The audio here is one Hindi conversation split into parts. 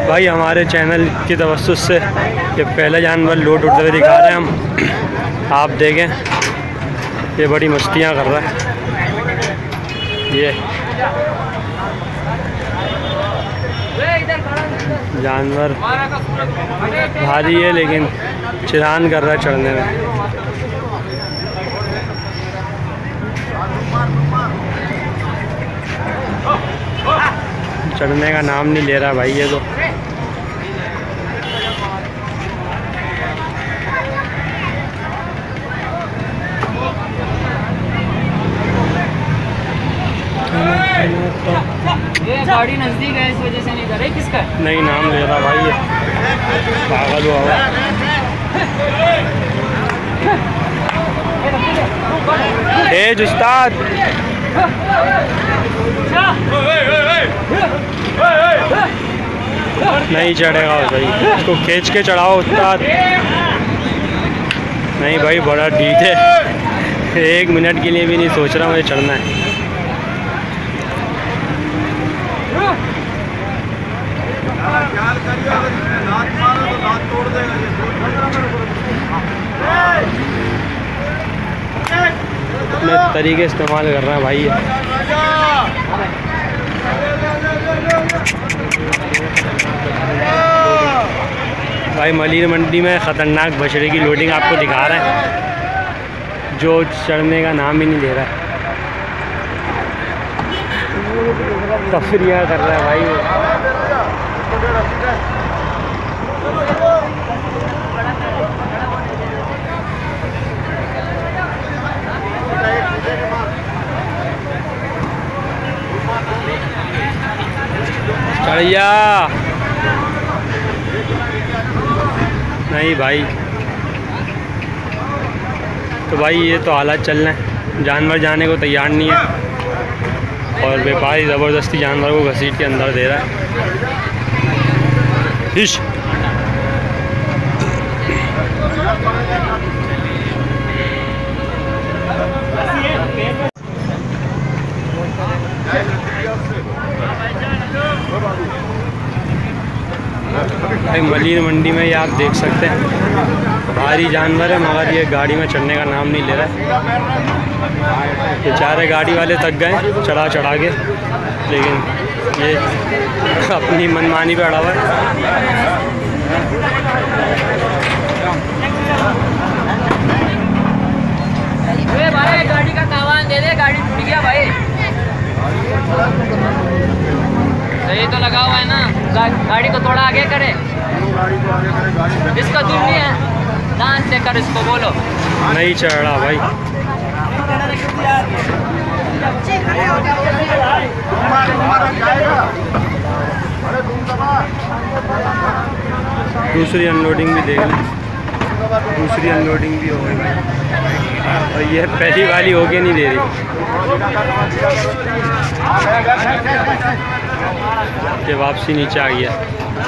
भाई हमारे चैनल की तवज्जुह से ये पहला जानवर लोड उठते हुए दिखा रहे हैं हम। आप देखें ये बड़ी मस्तियाँ कर रहा है। ये जानवर भारी है लेकिन चिरान कर रहा है चढ़ने में। चढ़ने का नाम नहीं ले रहा भाई ये तो। ये गाड़ी नजदीक है इस वजह से नहीं कर रही। किसका नहीं नाम ले रहा भाई ये, पागल हुआ। तेज उस्ताद नहीं चढ़ेगा भाई, इसको खींच के चढ़ाओ उस्ताद। नहीं भाई बड़ा डीट है, 1 मिनट के लिए भी नहीं सोच रहा मुझे चढ़ना है। अपने तरीके इस्तेमाल कर रहा है भाई ये। भाई मलिर मंडी में ख़तरनाक बछड़े की लोडिंग आपको दिखा रहे हैं, जो चढ़ने का नाम ही नहीं ले रहा है। तफरियाँ कर रहा है भाई वो। चढ़िया नहीं भाई। तो भाई ये तो हालात चल रहे हैं, जानवर जाने को तैयार नहीं है और व्यापारी ज़बरदस्ती जानवर को घसीट के अंदर दे रहा है। इश भाई मलिर मंडी में ये आप देख सकते हैं भारी जानवर है, मगर ये गाड़ी में चढ़ने का नाम नहीं ले रहा है। बेचारे गाड़ी वाले थक गए चढ़ा के, लेकिन ये अपनी मनमानी पे अड़ा हुआ है। गाड़ी का तावान दे दे, गाड़ी टूट गया भाई। सही तो लगा हुआ है ना, गाड़ी को थोड़ा आगे करे। इसका दूर नहीं है, डांस से कर इसको बोलो। नहीं चढ़ रहा भाई। दूसरी अनलोडिंग भी देख लें, दूसरी अनलोडिंग भी हो गई और यह पहली वाली होके नहीं दे रही। ये वापसी नीचे आ गया।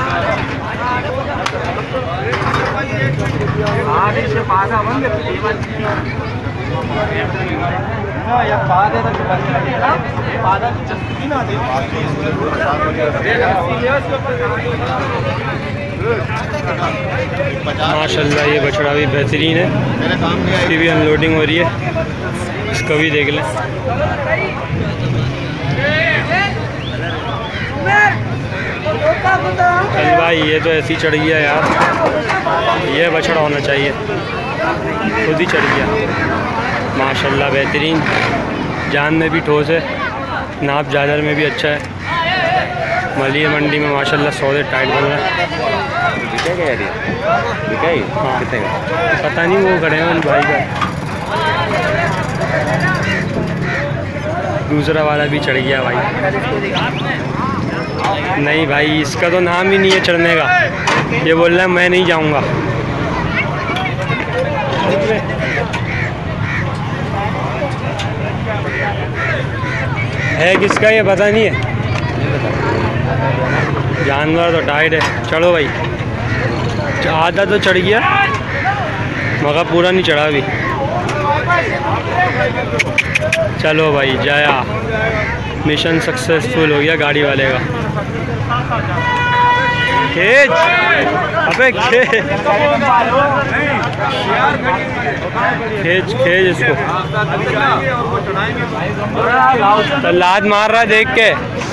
माशाल्लाह ये बछड़ा भी बेहतरीन है, इसकी भी अनलोडिंग हो रही है, इसका भी देख लें। चल भाई ये तो ऐसी चढ़ गया यार, ये बछड़ा होना चाहिए, खुद ही चढ़ गया। माशाल्लाह बेहतरीन, जान में भी ठोस है, नाप जादर में भी अच्छा है। मलिर मंडी में माशाल्लाह सौदे टाइट बन रहा है। हाँ पता नहीं वो खड़े हैं उन भाई का। दूसरा वाला भी चढ़ गया भाई। नहीं भाई इसका तो नाम ही नहीं है चढ़ने का, ये बोल रहा है मैं नहीं जाऊंगा। है किसका ये पता नहीं है, जानवर तो टाइट है। चलो भाई आधा तो चढ़ गया मगर पूरा नहीं चढ़ा अभी। चलो भाई जाया, मिशन सक्सेसफुल हो गया गाड़ी वाले का। खींच, अबे खींच खींच इसको। तो लात मार रहा है देख के।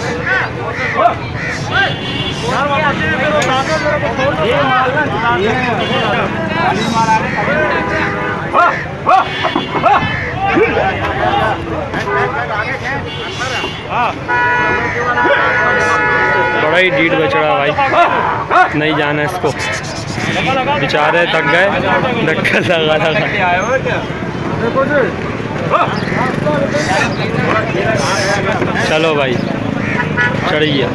बड़ा ही डीट बछड़ा भाई, नहीं जाना इसको, बेचारे थक गए धक्का लगा। चलो भाई चढ़िए।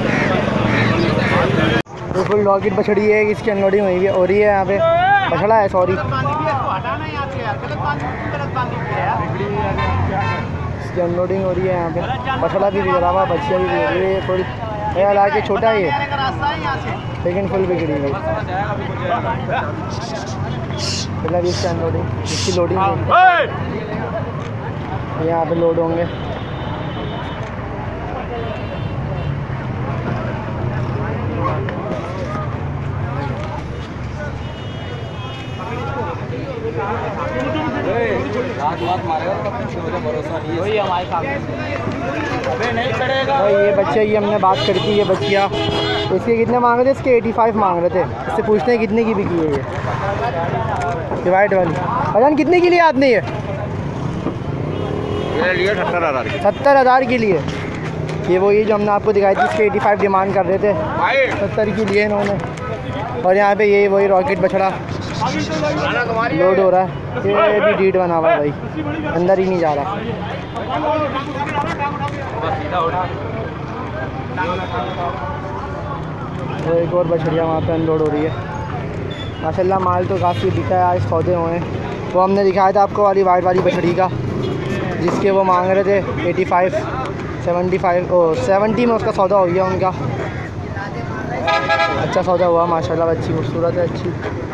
बिल्कुल रॉकेट बछड़ी है, इसकी अनलोडिंग हुई हो रही है यहाँ पे। बछड़ा है सॉरी, इसकी अनलोडिंग हो रही है यहाँ पे। बछड़ा भी बिगड़ा हुआ, बच्चियाँ भी बिगड़ी हुई है थोड़ी। हालांकि छोटा ही है लेकिन फुल बिगड़ी हुई। मतलब इसकी अनलोडिंग, इसकी लोडिंग यहाँ पे लोड होंगे। भाई ये बच्चे, ये हमने बात करी थी, ये बच्चियाँ इसके कितने मांग रहे थे? इसके 85 मांग रहे थे। इससे पूछते हैं कितने की बिकी है ये वाइट वाली। भजन कितने के लिए आदमी है? 70,000 के लिए। ये वो ये जो हमने आपको दिखाई थी, इसके 85 डिमांड कर रहे थे, 70 के लिए इन्होंने। और यहाँ पे ये वही रॉकेट बछड़ा लोड हो रहा है। ये भी डीट बना हुआ है भाई, अंदर ही नहीं जा रहा। तो एक और बछड़िया वहाँ पे अनलोड हो रही है। माशाल्लाह माल तो काफ़ी बिका है, आज सौदे हुए हैं। वो हमने दिखाया था आपको वाली वाइट वाली बछड़ी का, जिसके वो मांग रहे थे 85, 75 और 70 में उसका सौदा हो गया उनका। अच्छा सौदा हुआ माशाल्लाह, अच्छी खूबसूरत है, अच्छी।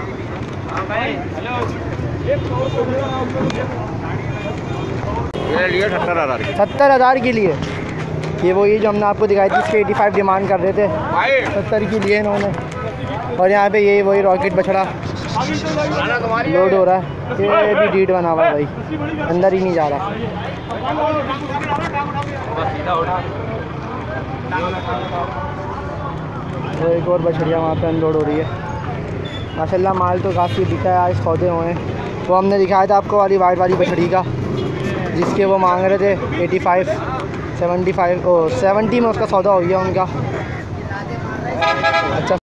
70,000 के लिए। ये वो ये जो हमने आपको दिखाई थी, इसके 85 डिमांड कर रहे थे, 70 के लिए इन्होंने। और यहाँ पे ये वही रॉकेट बछड़ा लोड हो रहा है। ये भी डीट बना हुआ है भाई, अंदर ही नहीं जा रहा। तो एक और बछड़िया वहाँ पे अनलोड हो रही है। माशाल्लाह माल तो काफ़ी बिका है, आज सौदे हुए हैं। वो हमने दिखाया था आपको वाली वाइट वाली बछड़ी का, जिसके वो मांग रहे थे 85, 75 और 70 में उसका सौदा हो गया उनका। अच्छा